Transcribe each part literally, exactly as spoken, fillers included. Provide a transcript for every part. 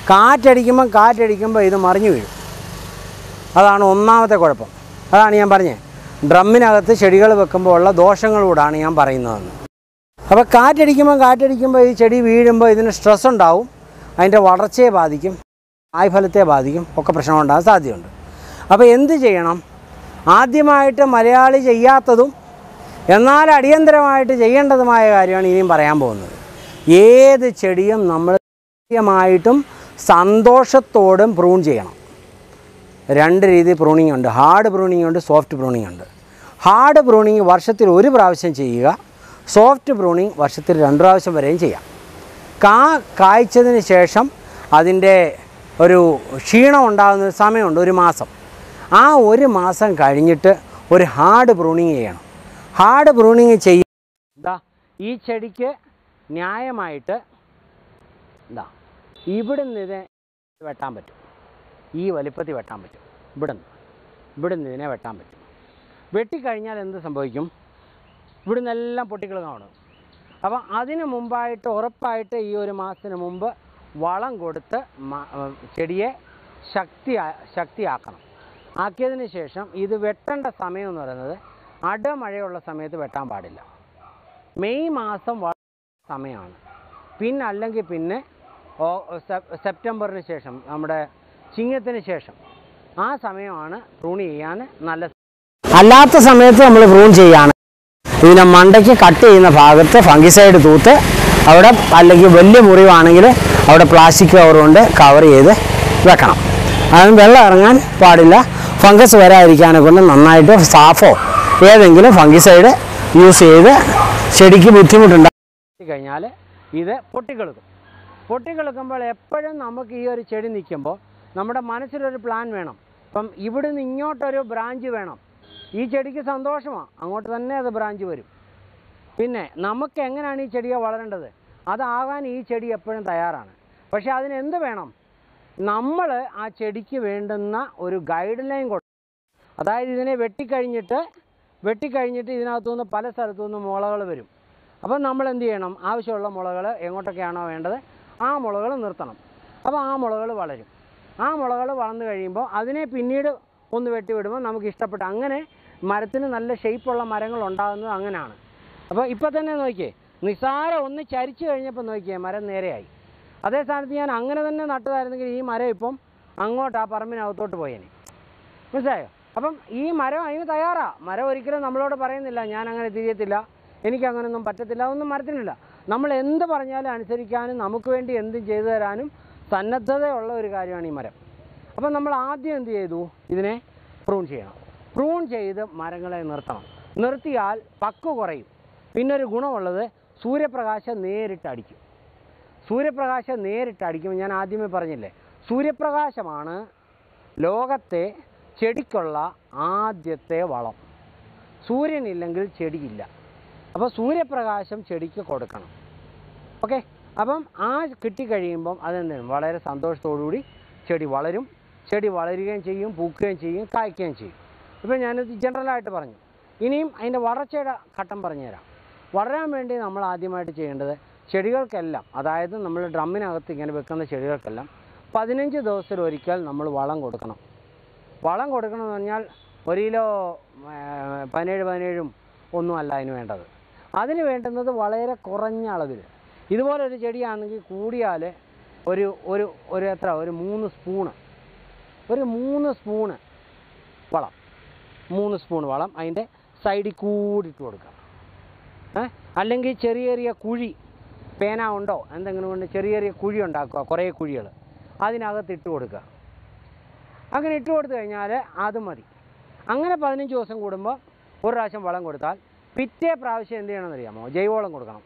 കാറ്റടിക്കുമ്പം കാറ്റടിക്കുമ്പോൾ ഇത് മറിഞ്ഞു വീഴും. അതാണ് ഒന്നാമത്തെ കുഴപ്പം. അതാണ് ഞാൻ പറഞ്ഞത്, ഡ്രമ്മിനകത്ത് ചെടികൾ വെക്കുമ്പോൾ ഉള്ള ദോഷങ്ങളോടാണ് ഞാൻ പറയുന്നതെന്ന്. അപ്പോൾ കാറ്റടിക്കുമ്പോൾ കാറ്റടിക്കുമ്പോൾ ഈ ചെടി വീഴുമ്പോൾ ഇതിന് സ്ട്രെസ് ഉണ്ടാവും, അതിൻ്റെ വളർച്ചയെ ബാധിക്കും, കായ്ഫലത്തെ ബാധിക്കും, ഒക്കെ പ്രശ്നമുണ്ടാകാൻ സാധ്യതയുണ്ട്. അപ്പോൾ എന്ത് ചെയ്യണം? ആദ്യമായിട്ട് മലയാളി ചെയ്യാത്തതും എന്നാൽ അടിയന്തരമായിട്ട് ചെയ്യേണ്ടതുമായ കാര്യമാണ് ഇനിയും പറയാൻ പോകുന്നത്. ഏത് ചെടിയും നമ്മൾ കൃത്യമായിട്ടും സന്തോഷത്തോടും പ്രൂൺ ചെയ്യണം. രണ്ട് രീതി പ്രൂണിംഗ് ഉണ്ട്. ഹാർഡ് പ്രൂണിംഗ് ഉണ്ട്, സോഫ്റ്റ് പ്രൂണിംഗ് ഉണ്ട്. ഹാർഡ് പ്രൂണിംഗ് വർഷത്തിൽ ഒരു പ്രാവശ്യം ചെയ്യുക, സോഫ്റ്റ് പ്രൂണിംഗ് വർഷത്തിൽ രണ്ട് പ്രാവശ്യം വരെയും ചെയ്യാം. കാ കായ്ച്ചതിന് ശേഷം അതിൻ്റെ ഒരു ക്ഷീണം ഉണ്ടാകുന്ന സമയമുണ്ട്, ഒരു മാസം. ആ ഒരു മാസം കഴിഞ്ഞിട്ട് ഒരു ഹാർഡ് പ്രൂണിങ് ചെയ്യണം. ഹാർഡ് പ്രൂണിങ് ചെയ്യുക എന്താ, ഈ ചെടിക്ക് ന്യായമായിട്ട് എന്താ ഇവിടുന്ന് ഇത് വെട്ടാൻ പറ്റും, ഈ വലിപ്പത്തിൽ വെട്ടാൻ പറ്റും. ഇവിടുന്ന് ഇവിടുന്ന് ഇതിനെ വെട്ടാൻ പറ്റും. വെട്ടിക്കഴിഞ്ഞാൽ എന്ത് സംഭവിക്കും? ഇവിടുന്ന് എല്ലാം പൊട്ടിക്കൾ കാണും. അപ്പം അതിന് മുമ്പായിട്ട് ഉറപ്പായിട്ട് ഈ ഒരു മാസത്തിന് മുമ്പ് വളം കൊടുത്ത് ചെടിയെ ശക്തി ശക്തിയാക്കണം. ആക്കിയതിന് ശേഷം ഇത് വെട്ടേണ്ട സമയം എന്ന് പറയുന്നത് അടമഴയുള്ള സമയത്ത് വെട്ടാൻ പാടില്ല. മെയ് മാസം വള സമയമാണ്. പിന്നെ അല്ലെങ്കിൽ പിന്നെ സെപ്റ്റംബറിന് ശേഷം, നമ്മുടെ ചിങ്ങത്തിന് ശേഷം, ആ സമയമാണ് പ്രൂൺ ചെയ്യാൻ നല്ല. അല്ലാത്ത സമയത്ത് നമ്മൾ പ്രൂൺ ചെയ്യാണ് ഇതിനെ മണ്ടയ്ക്ക് കട്ട് ചെയ്യുന്ന ഭാഗത്ത് ഫംഗിസൈഡ് തൂത്ത് അവിടെ, അല്ലെങ്കിൽ വലിയ മുറിവാണെങ്കിൽ അവിടെ പ്ലാസ്റ്റിക് കവർ കൊണ്ട് കവർ ചെയ്ത് വെക്കണം. അതിന് വെള്ളം ഇറങ്ങാൻ പാടില്ല. ഫംഗസ് വരാതിരിക്കാനെ കൊണ്ട് നന്നായിട്ട് സാഫോ ഏതെങ്കിലും ഫംഗിസൈഡ് യൂസ് ചെയ്ത് ചെടിക്ക് ബുദ്ധിമുട്ടുണ്ടാക്കി കഴിഞ്ഞാൽ ഇത് പൊട്ടിക്കെളുക്കും. പൊട്ടിക്കെളുക്കുമ്പോൾ എപ്പോഴും നമുക്ക് ഈ ഒരു ചെടി നിൽക്കുമ്പോൾ നമ്മുടെ മനസ്സിലൊരു പ്ലാൻ വേണം. ഇപ്പം ഇവിടുന്ന് ഇങ്ങോട്ടൊരു ബ്രാഞ്ച് വേണം. ഈ ചെടിക്ക് സന്തോഷമാണ്, അങ്ങോട്ട് തന്നെ അത് ബ്രാഞ്ച് വരും. പിന്നെ നമുക്ക് എങ്ങനെയാണ് ഈ ചെടിയെ വളരേണ്ടത്, അതാകാൻ ഈ ചെടി എപ്പോഴും തയ്യാറാണ്. പക്ഷേ അതിനെന്ത് വേണം? നമ്മൾ ആ ചെടിക്ക് വേണ്ടുന്ന ഒരു ഗൈഡ് ലൈൻ കൊടുക്കും. അതായത് ഇതിനെ വെട്ടിക്കഴിഞ്ഞിട്ട് വെട്ടിക്കഴിഞ്ഞിട്ട് ഇതിനകത്തുനിന്ന് പല സ്ഥലത്തു നിന്ന് മുളകൾ വരും. അപ്പം നമ്മൾ എന്ത് ചെയ്യണം? ആവശ്യമുള്ള മുളകൾ എങ്ങോട്ടൊക്കെയാണോ വേണ്ടത് ആ മുളകൾ നിർത്തണം. അപ്പോൾ ആ മുളകൾ വളരും. ആ മുളകൾ വളർന്നു കഴിയുമ്പോൾ അതിനെ പിന്നീട് ഒന്ന് വെട്ടിവിടുമ്പോൾ നമുക്ക് ഇഷ്ടപ്പെട്ട, അങ്ങനെ മരത്തിന് നല്ല ഷേപ്പുള്ള മരങ്ങൾ ഉണ്ടാകുന്നത് അങ്ങനെയാണ്. അപ്പോൾ ഇപ്പോൾ തന്നെ നോക്കിയേ, നിസ്സാരം ഒന്ന് ചരിച്ചു കഴിഞ്ഞപ്പോൾ നോക്കിയേ മരം നേരെയായി. അതേ സ്ഥാനത്ത് ഞാൻ അങ്ങനെ തന്നെ നട്ടതായിരുന്നെങ്കിൽ ഈ മരം ഇപ്പം അങ്ങോട്ട് ആ പറമ്പിനകത്തോട്ട് പോയേനെ. മനസ്സിലായോ? അപ്പം ഈ മരം അതിന് തയ്യാറാണ്. മരം ഒരിക്കലും നമ്മളോട് പറയുന്നില്ല ഞാൻ അങ്ങനെ തിരിയത്തില്ല, എനിക്കങ്ങനൊന്നും പറ്റത്തില്ല, ഒന്നും മരത്തിനില്ല. നമ്മൾ എന്ത് പറഞ്ഞാലും അനുസരിക്കാനും നമുക്ക് വേണ്ടി എന്തും ചെയ്തു തരാനും സന്നദ്ധതയുള്ള ഒരു കാര്യമാണ് ഈ മരം. അപ്പം നമ്മൾ ആദ്യം എന്ത് ചെയ്തു? ഇതിനെ പ്രൂൺ ചെയ്യണം. പ്രൂൺ ചെയ്ത് മരങ്ങളെ നിർത്തണം. നിർത്തിയാൽ പക്വ കുറയും. പിന്നൊരു ഗുണമുള്ളത് സൂര്യപ്രകാശം നേരിട്ട് അടിക്കും. സൂര്യപ്രകാശം നേരിട്ട് അടിക്കുമ്പോൾ ഞാൻ ആദ്യമേ പറഞ്ഞില്ലേ, സൂര്യപ്രകാശമാണ് ലോകത്തെ ചെടിക്കുള്ള ആദ്യത്തെ വളം. സൂര്യനില്ലെങ്കിൽ ചെടിയില്ല. അപ്പോൾ സൂര്യപ്രകാശം ചെടിക്ക് കൊടുക്കണം. ഓക്കെ, അപ്പം ആ കിട്ടിക്കഴിയുമ്പം അതെന്താണ് വളരെ സന്തോഷത്തോടുകൂടി ചെടി വളരും. ചെടി വളരുകയും ചെയ്യും, പൂക്കുകയും ചെയ്യും, കായ്ക്കുകയും ചെയ്യും. ഇപ്പം ഞാനിത് ജനറലായിട്ട് പറഞ്ഞു. ഇനിയും അതിൻ്റെ വളർച്ചയുടെ ഘട്ടം പറഞ്ഞുതരാം. വളരാൻ വേണ്ടി നമ്മൾ ആദ്യമായിട്ട് ചെയ്യേണ്ടത് ചെടികൾക്കെല്ലാം, അതായത് നമ്മൾ ഡ്രമ്മിനകത്ത് ഇങ്ങനെ വെക്കുന്ന ചെടികൾക്കെല്ലാം പതിനഞ്ച് ദിവസത്തിലൊരിക്കൽ നമ്മൾ വളം കൊടുക്കണം. വളം കൊടുക്കണമെന്ന് പറഞ്ഞാൽ ഒരു കിലോ പതിനേഴ് പതിനേഴും ഒന്നും അല്ല അതിന് വേണ്ടത്. അതിന് വേണ്ടുന്നത് വളരെ കുറഞ്ഞ അളവിൽ. ഇതുപോലൊരു ചെടിയാണെങ്കിൽ കൂടിയാൽ ഒരു ഒരു ഒരു എത്ര ഒരു മൂന്ന് സ്പൂണ് ഒരു മൂന്ന് സ്പൂണ് വളം മൂന്ന് സ്പൂൺ വളം അതിൻ്റെ സൈഡിൽ കൂടിയിട്ട് കൊടുക്കുക. ഏഹ് അല്ലെങ്കിൽ ചെറിയ ചെറിയ കുഴി, പേന ഉണ്ടോ എന്തെങ്കിലും കൊണ്ട് ചെറിയ ചെറിയ കുഴി ഉണ്ടാക്കുക, കുറേ കുഴികൾ അതിനകത്ത് ഇട്ട് കൊടുക്കുക. അങ്ങനെ ഇട്ട് കൊടുത്തു കഴിഞ്ഞാൽ അത് മതി. അങ്ങനെ പതിനഞ്ച് ദിവസം കൂടുമ്പോൾ ഒരു പ്രാവശ്യം വളം കൊടുത്താൽ പിറ്റേ പ്രാവശ്യം എന്ത് ചെയ്യണമെന്ന് അറിയാമോ? ജൈവവളം കൊടുക്കണം.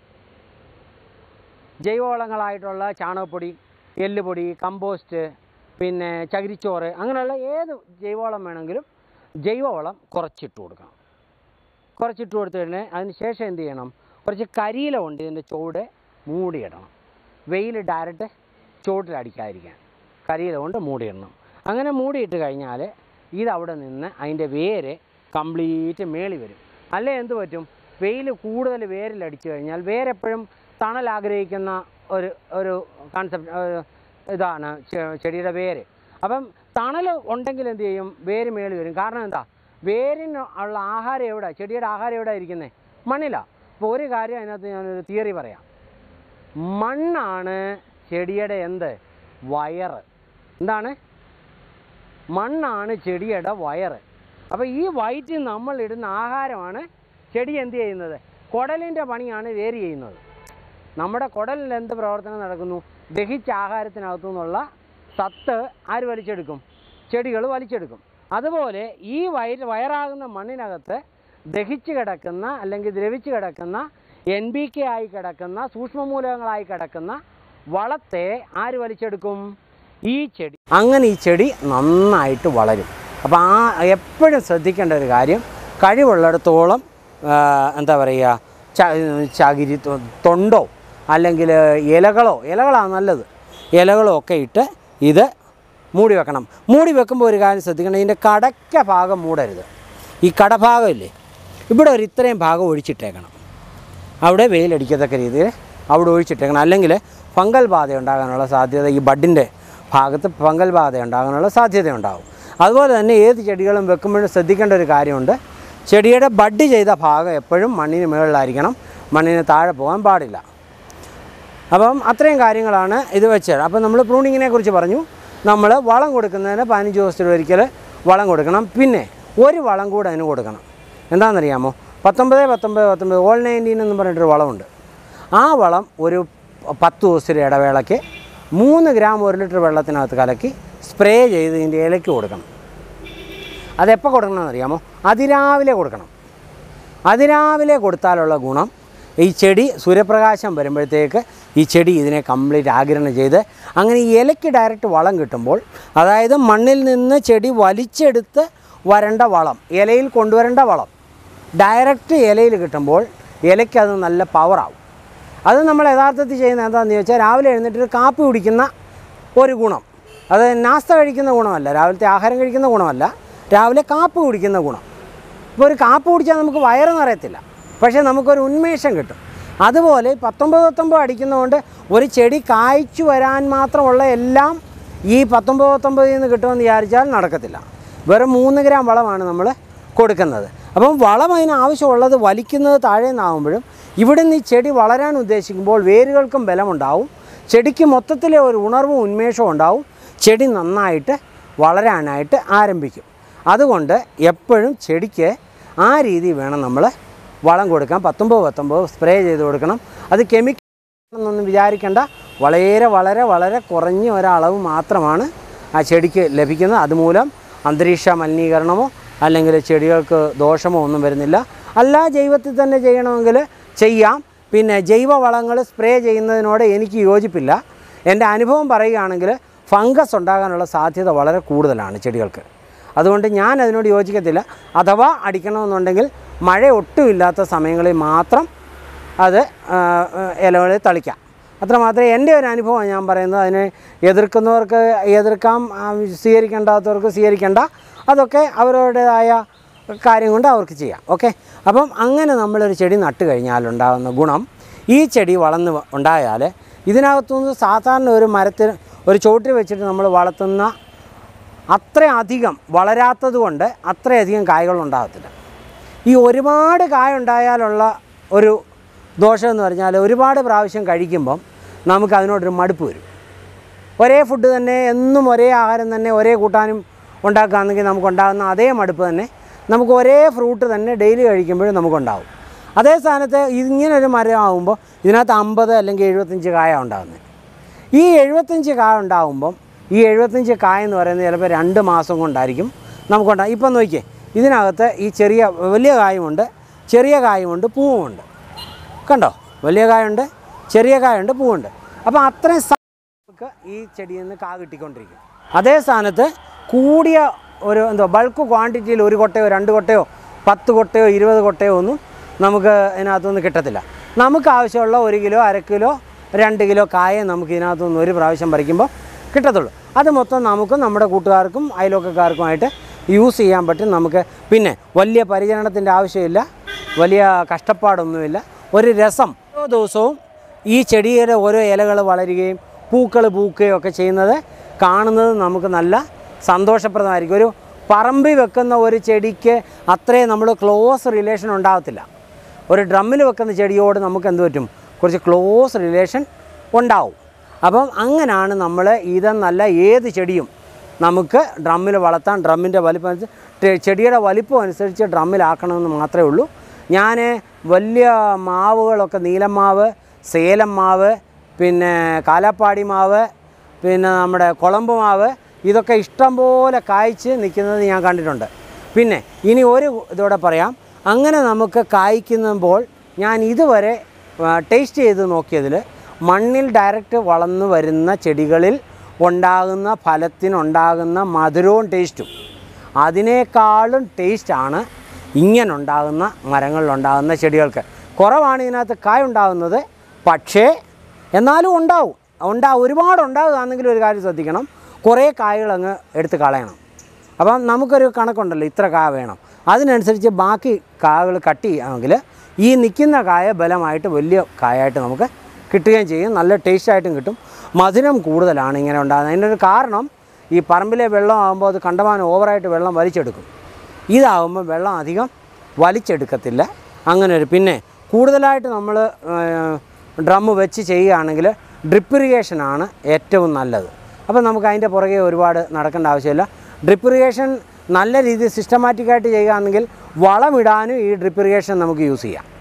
ജൈവവളങ്ങളായിട്ടുള്ള ചാണകപ്പൊടി, എല്ലുപൊടി, കമ്പോസ്റ്റ്, പിന്നെ ചകിരിച്ചോറ്, അങ്ങനെയുള്ള ഏത് ജൈവവളം വേണമെങ്കിലും ജൈവവളം കുറച്ചിട്ട് കൊടുക്കണം. കുറച്ചിട്ട് കൊടുത്തു കഴിഞ്ഞാൽ അതിന് ശേഷം എന്ത് ചെയ്യണം? കുറച്ച് കരിയില കൊണ്ട് ഇതിൻ്റെ ചുവട് മൂടിയിടണം. വെയിൽ ഡയറക്റ്റ് ചുവട്ടിലടിക്കാതിരിക്കാൻ കരിയില കൊണ്ട് മൂടിയിടണം. അങ്ങനെ മൂടിയിട്ട് കഴിഞ്ഞാൽ ഇതവിടെ നിന്ന് അതിൻ്റെ വേര് കംപ്ലീറ്റ് മേളി വരും. അല്ലേ എന്ത് പറ്റും? വെയിൽ കൂടുതൽ വേരിലടിച്ചു കഴിഞ്ഞാൽ, വേരെപ്പോഴും തണൽ ആഗ്രഹിക്കുന്ന ഒരു ഒരു കൺസെപ്റ്റ് ഇതാണ് ചെടിയുടെ വേര്. അപ്പം തണൽ ഉണ്ടെങ്കിൽ എന്ത് ചെയ്യും? വേര് മേളിൽ വരും. കാരണം എന്താ? വേരിന് ഉള്ള ആഹാരം എവിടെ? ചെടിയുടെ ആഹാരം എവിടെ ഇരിക്കുന്നത്? മണ്ണിലാണ്. അപ്പോൾ ഒരു കാര്യം അതിനകത്ത് ഞാനൊരു തിയറി പറയാം. മണ്ണാണ് ചെടിയുടെ എന്ത്? വയറ്. എന്താണ്? മണ്ണാണ് ചെടിയുടെ വയറ്. അപ്പോൾ ഈ വയറ്റിൽ നമ്മളിടുന്ന ആഹാരമാണ് ചെടി എന്ത് ചെയ്യുന്നത്? കുടലിൻ്റെ പണിയാണ് വേര് ചെയ്യുന്നത്. നമ്മുടെ കുടലിൽ എന്ത് പ്രവർത്തനം നടക്കുന്നു? ദഹിച്ച ആഹാരത്തിനകത്തു നിന്നുള്ള സത്ത് ആര് വലിച്ചെടുക്കും? ചെടികൾ വലിച്ചെടുക്കും. അതുപോലെ ഈ വയർ വയറാകുന്ന മണ്ണിനകത്ത് ദഹിച്ച് കിടക്കുന്ന അല്ലെങ്കിൽ ദ്രവിച്ച് കിടക്കുന്ന എൻ ബി കെ ആയി കിടക്കുന്ന സൂക്ഷ്മമൂലകങ്ങളായി കിടക്കുന്ന വളത്തെ ആര് വലിച്ചെടുക്കും? ഈ ചെടി. അങ്ങനെ ഈ ചെടി നന്നായിട്ട് വളരും. അപ്പോൾ ആ എപ്പോഴും ശ്രദ്ധിക്കേണ്ട ഒരു കാര്യം, കഴിവുള്ളിടത്തോളം എന്താ പറയുക, ചകിരി തൊണ്ടോ അല്ലെങ്കിൽ ഇലകളോ, ഇലകളാണ് നല്ലത്, ഇലകളോ ഒക്കെ ഇട്ട് ഇത് മൂടി വെക്കണം. മൂടി വെക്കുമ്പോൾ ഒരു കാര്യം ശ്രദ്ധിക്കണം, ഇതിൻ്റെ കടയ്ക്ക ഭാഗം മൂടരുത്. ഈ കടഭാഗമില്ലേ, ഇവിടെ ഒരു ഇത്രയും ഭാഗം ഒഴിച്ചിട്ടേക്കണം. അവിടെ വെയിലടിക്കത്തക്ക രീതിയിൽ അവിടെ ഒഴിച്ചിട്ടേക്കണം. അല്ലെങ്കിൽ ഫംഗൽ ബാധ ഉണ്ടാകാനുള്ള സാധ്യത, ഈ ബഡിൻ്റെ ഭാഗത്ത് ഫംഗൽ ബാധ ഉണ്ടാകാനുള്ള സാധ്യതയുണ്ടാകും. അതുപോലെ തന്നെ ഏത് ചെടികളും വെക്കുമ്പോഴും ശ്രദ്ധിക്കേണ്ട ഒരു കാര്യമുണ്ട്, ചെടിയുടെ ബഡ് ചെയ്ത ഭാഗം എപ്പോഴും മണ്ണിന് മുകളിലായിരിക്കണം, മണ്ണിന് താഴെ പോകാൻ പാടില്ല. അപ്പം അത്രയും കാര്യങ്ങളാണ് ഇത് വെച്ചത്. അപ്പം നമ്മൾ പ്രൂണിങ്ങിനെ കുറിച്ച് പറഞ്ഞു. നമ്മൾ വളം കൊടുക്കുന്നതിന് പതിനഞ്ച് ദിവസത്തിൽ ഒരിക്കൽ വളം കൊടുക്കണം. പിന്നെ ഒരു വളം കൂടെ അതിന് കൊടുക്കണം. എന്താണെന്നറിയാമോ? പത്തൊമ്പത് പത്തൊമ്പത് പത്തൊമ്പത് ഓൾ നയൻറ്റീൻ എന്ന് പറഞ്ഞിട്ടൊരു വളമുണ്ട്. ആ വളം ഒരു പത്ത് ദിവസത്തെ ഇടവേളയ്ക്ക് മൂന്ന് ഗ്രാം ഒരു ലിറ്റർ വെള്ളത്തിനകത്ത് കലക്കി സ്പ്രേ ചെയ്ത് ഇതിൻ്റെ ഇലയ്ക്ക് കൊടുക്കണം. അതെപ്പോൾ കൊടുക്കണമെന്നറിയാമോ? അതിരാവിലെ കൊടുക്കണം. അതിരാവിലെ കൊടുത്താലുള്ള ഗുണം, ഈ ചെടി സൂര്യപ്രകാശം വരുമ്പോഴത്തേക്ക് ഈ ചെടി ഇതിനെ കംപ്ലീറ്റ് ആഗിരണം ചെയ്ത് അങ്ങനെ ഈ ഇലയ്ക്ക് ഡയറക്റ്റ് വളം കിട്ടുമ്പോൾ, അതായത് മണ്ണിൽ നിന്ന് ചെടി വലിച്ചെടുത്ത് വരേണ്ട വളം, ഇലയിൽ കൊണ്ടുവരേണ്ട വളം ഡയറക്റ്റ് ഇലയിൽ കിട്ടുമ്പോൾ ഇലയ്ക്ക് അത് നല്ല പവറാവും. അത് നമ്മൾ യഥാർത്ഥത്തിൽ ചെയ്യുന്നത് എന്താണെന്ന് ചോദിച്ചാൽ, രാവിലെ എഴുന്നേറ്റ് കാപ്പി കുടിക്കുന്ന ഒരു ഗുണം, അത് നാസ്ത കഴിക്കുന്ന ഗുണമല്ല, രാവിലത്തെ ആഹാരം കഴിക്കുന്ന ഗുണമല്ല, രാവിലെ കാപ്പി കുടിക്കുന്ന ഗുണം. ഇപ്പോൾ ഒരു കാപ്പി കുടിച്ചാൽ നമുക്ക് വയറ് നിറയത്തില്ല, പക്ഷേ നമുക്കൊരു ഉന്മേഷം കിട്ടും. അതുപോലെ പത്തൊമ്പത് പത്തൊമ്പത് അടിക്കുന്നതുകൊണ്ട് ഒരു ചെടി കായ്ച്ചു വരാൻ മാത്രമുള്ള എല്ലാം ഈ പത്തൊമ്പത് പത്തൊമ്പതിൽ നിന്ന് കിട്ടുമെന്ന് വിചാരിച്ചാൽ നടക്കത്തില്ല. വെറും മൂന്ന് ഗ്രാം വളമാണ് നമ്മൾ കൊടുക്കുന്നത്. അപ്പം വളം അതിന് ആവശ്യമുള്ളത് വലിക്കുന്നത് താഴെ നിന്നാകുമ്പോഴും ഇവിടെ നിന്ന് ഈ ചെടി വളരാൻ ഉദ്ദേശിക്കുമ്പോൾ വേരുകൾക്കും ബലമുണ്ടാവും, ചെടിക്ക് മൊത്തത്തിലെ ഒരു ഉണർവും ഉന്മേഷവും ഉണ്ടാവും, ചെടി നന്നായിട്ട് വളരാനായിട്ട് ആരംഭിക്കും. അതുകൊണ്ട് എപ്പോഴും ചെടിക്ക് ആ രീതി വേണം നമ്മൾ വളം കൊടുക്കാൻ. പത്തൊമ്പത് പത്തൊമ്പത് സ്പ്രേ ചെയ്ത് കൊടുക്കണം. അത് കെമിക്കൽ എന്നൊന്നും വിചാരിക്കേണ്ട, വളരെ വളരെ വളരെ കുറഞ്ഞ ഒരളവ് മാത്രമാണ് ആ ചെടിക്ക് ലഭിക്കുന്നത്. അതുമൂലം അന്തരീക്ഷ മലിനീകരണമോ അല്ലെങ്കിൽ ചെടികൾക്ക് ദോഷമോ ഒന്നും വരുന്നില്ല. അല്ല ജൈവത്തിൽ തന്നെ ചെയ്യണമെങ്കിൽ ചെയ്യാം. പിന്നെ ജൈവ വളങ്ങൾ സ്പ്രേ ചെയ്യുന്നതിനോട് എനിക്ക് യോജിപ്പില്ല. എൻ്റെ അനുഭവം പറയുകയാണെങ്കിൽ ഫംഗസ് ഉണ്ടാകാനുള്ള സാധ്യത വളരെ കൂടുതലാണ് ചെടികൾക്ക്. അതുകൊണ്ട് ഞാൻ അതിനോട് യോജിക്കത്തില്ല. അഥവാ അടിക്കണമെന്നുണ്ടെങ്കിൽ മഴ ഒട്ടുമില്ലാത്ത സമയങ്ങളിൽ മാത്രം അത് ഇലകളിൽ തളിക്കാം. അത്രമാത്രമേ എൻ്റെ ഒരു അനുഭവം ഞാൻ പറയുന്നത്. അതിനെ എതിർക്കുന്നവർക്ക് എതിർക്കാം, സ്വീകരിക്കേണ്ടാത്തവർക്ക് സ്വീകരിക്കേണ്ട, അതൊക്കെ അവരുടേതായ കാര്യം കൊണ്ട് അവർക്ക് ചെയ്യാം. ഓക്കെ. അപ്പം അങ്ങനെ നമ്മളൊരു ചെടി നട്ട് കഴിഞ്ഞാലുണ്ടാകുന്ന ഗുണം, ഈ ചെടി വളർന്ന് ഉണ്ടായാൽ ഇതിനകത്തുനിന്ന് സാധാരണ ഒരു മരത്തിൽ ഒരു ചോട്ടിൽ വെച്ചിട്ട് നമ്മൾ വളർത്തുന്ന അത്രയധികം വളരാത്തത് കൊണ്ട് അത്രയധികം കായകളുണ്ടാകത്തില്ല. ഈ ഒരുപാട് കായ ഉണ്ടായാലുള്ള ഒരു ദോഷമെന്ന് പറഞ്ഞാൽ, ഒരുപാട് പ്രാവശ്യം കഴിക്കുമ്പം നമുക്ക് അതിനോടൊരു മടുപ്പ് വരും. ഒരേ ഫുഡ് തന്നെ എന്നും ഒരേ ആഹാരം തന്നെ ഒരേ കൂട്ടാനും ഉണ്ടാക്കുകയാണെങ്കിൽ നമുക്കുണ്ടാകുന്ന അതേ മടുപ്പ് തന്നെ നമുക്ക് ഒരേ ഫ്രൂട്ട് തന്നെ ഡെയിലി കഴിക്കുമ്പോഴും നമുക്കുണ്ടാകും. അതേ സ്ഥാനത്ത് ഇങ്ങനൊരു മരം ആകുമ്പോൾ ഇതിനകത്ത് അമ്പത് അല്ലെങ്കിൽ എഴുപത്തഞ്ച് കായ ഉണ്ടാകുന്നത്. ഈ എഴുപത്തഞ്ച് കായ ഉണ്ടാകുമ്പം ഈ എഴുപത്തഞ്ച് കായ എന്ന് പറയുന്നത് ചിലപ്പോൾ രണ്ട് മാസം കൊണ്ടായിരിക്കും നമുക്കുണ്ടാകും. ഇപ്പം നോക്കിയേ, ഇതിനകത്ത് ഈ ചെറിയ വലിയ കായുമുണ്ട്, ചെറിയ കായുമുണ്ട്, പൂവുമുണ്ട്. കണ്ടോ? വലിയ കായുണ്ട്, ചെറിയ കായുണ്ട്, പൂവുണ്ട്. അപ്പോൾ അത്രയും നമുക്ക് ഈ ചെടിയിൽ നിന്ന് കാ കിട്ടിക്കൊണ്ടിരിക്കും. അതേ സ്ഥാനത്ത് കൂടിയ ഒരു എന്തോ ബൾക്ക് ക്വാണ്ടിറ്റിയിൽ ഒരു കൊട്ടയോ രണ്ട് കൊട്ടയോ പത്ത് കൊട്ടയോ ഇരുപത് കൊട്ടയോ ഒന്നും നമുക്ക് ഇതിനകത്തുനിന്ന് കിട്ടത്തില്ല. നമുക്ക് ആവശ്യമുള്ള ഒരു കിലോ അര കിലോ രണ്ട് കിലോ കായ നമുക്ക് ഇതിനകത്തുനിന്ന് ഒരു പ്രാവശ്യം പറിക്കുമ്പോൾ കിട്ടത്തുള്ളൂ. അത് മൊത്തം നമുക്ക് നമ്മുടെ കൂട്ടുകാർക്കും അയൽവക്കക്കാർക്കുമായിട്ട് യൂസ് ചെയ്യാൻ പറ്റും. നമുക്ക് പിന്നെ വലിയ പരിചരണത്തിൻ്റെ ആവശ്യമില്ല, വലിയ കഷ്ടപ്പാടൊന്നുമില്ല. ഒരു രസം. ഓരോ ദിവസവും ഈ ചെടിയുടെ ഓരോ ഇലകൾ വളരുകയും പൂക്കൾ പൂക്കുകയോ ഒക്കെ ചെയ്യുന്നത് കാണുന്നത് നമുക്ക് നല്ല സന്തോഷപ്രദമായിരിക്കും. ഒരു പറമ്പിൽ വെക്കുന്ന ഒരു ചെടിക്ക് അത്രയും നമ്മൾ ക്ലോസ് റിലേഷൻ ഉണ്ടാകത്തില്ല. ഒരു ഡ്രമ്മിൽ വെക്കുന്ന ചെടിയോട് നമുക്ക് എന്ത് പറ്റും, കുറച്ച് ക്ലോസ് റിലേഷൻ ഉണ്ടാവും. അപ്പം അങ്ങനെയാണ് നമ്മൾ ഇതെന്നല്ല ഏത് ചെടിയും നമുക്ക് ഡ്രമ്മിൽ വളർത്താൻ. ഡ്രമ്മിൻ്റെ വലിപ്പം അനുസരിച്ച് ചെടിയുടെ വലിപ്പം അനുസരിച്ച് ഡ്രമ്മിലാക്കണമെന്ന് മാത്രമേ ഉള്ളൂ. ഞാൻ വലിയ മാവുകളൊക്കെ നീലം മാവ്, സേലം മാവ്, പിന്നെ കാലാപ്പാടി മാവ്, പിന്നെ നമ്മുടെ കുളമ്പ് മാവ്, ഇതൊക്കെ ഇഷ്ടംപോലെ കായ്ച്ച് നിൽക്കുന്നത് ഞാൻ കണ്ടിട്ടുണ്ട്. പിന്നെ ഇനി ഒരു ഇതോടെ പറയാം. അങ്ങനെ നമുക്ക് കായ്ക്കുമ്പോൾ ഞാൻ ഇതുവരെ ടേസ്റ്റ് ചെയ്ത് നോക്കിയതിൽ മണ്ണിൽ ഡയറക്റ്റ് വളർന്നു വരുന്ന ചെടികളിൽ ഉണ്ടാകുന്ന ഫലത്തിനുണ്ടാകുന്ന മധുരവും ടേസ്റ്റും അതിനേക്കാളും ടേസ്റ്റാണ് ഇങ്ങനെ ഉണ്ടാകുന്ന മരങ്ങളിലുണ്ടാകുന്ന ചെടികൾക്ക്. കുറവാണ് ഇതിനകത്ത് കായ ഉണ്ടാകുന്നത്, പക്ഷേ എന്നാലും ഉണ്ടാവും. ഉണ്ടാ ഒരുപാട് ഉണ്ടാകുകയാണെങ്കിൽ ഒരു കാര്യം ശ്രദ്ധിക്കണം, കുറേ കായകളങ്ങ് എടുത്ത് കളയണം. അപ്പം നമുക്കൊരു കണക്കുണ്ടല്ലോ, ഇത്ര കായ വേണം, അതിനനുസരിച്ച് ബാക്കി കായകൾ കട്ട് ചെയ്യുകയാണെങ്കിൽ ഈ നിൽക്കുന്ന കായ ബലമായിട്ട് വലിയ കായായിട്ട് നമുക്ക് കിട്ടുകയും ചെയ്യും. നല്ല ടേസ്റ്റായിട്ടും കിട്ടും. മധുരം കൂടുതലാണ് ഇങ്ങനെ ഉണ്ടാകുന്നത്. അതിൻ്റെ ഒരു കാരണം ഈ പറമ്പിലെ വെള്ളം ആകുമ്പോൾ അത് കണ്ടമാനം ഓവറായിട്ട് വെള്ളം വലിച്ചെടുക്കും. ഇതാകുമ്പോൾ വെള്ളം അധികം വലിച്ചെടുക്കത്തില്ല. അങ്ങനെ ഒരു പിന്നെ കൂടുതലായിട്ട് നമ്മൾ ഡ്രമ്മ് വെച്ച് ചെയ്യുകയാണെങ്കിൽ ഡ്രിപ്പ് ഇറിഗേഷനാണ് ഏറ്റവും നല്ലത്. അപ്പോൾ നമുക്ക് അതിൻ്റെ പുറകെ ഒരുപാട് നടക്കേണ്ട ആവശ്യമില്ല. ഡ്രിപ്പ് ഇറിഗേഷൻ നല്ല രീതിയിൽ സിസ്റ്റമാറ്റിക്കായിട്ട് ചെയ്യുകയാണെങ്കിൽ വളമിടാനും ഈ ഡ്രിപ്പ് ഇറിഗേഷൻ നമുക്ക് യൂസ് ചെയ്യാം.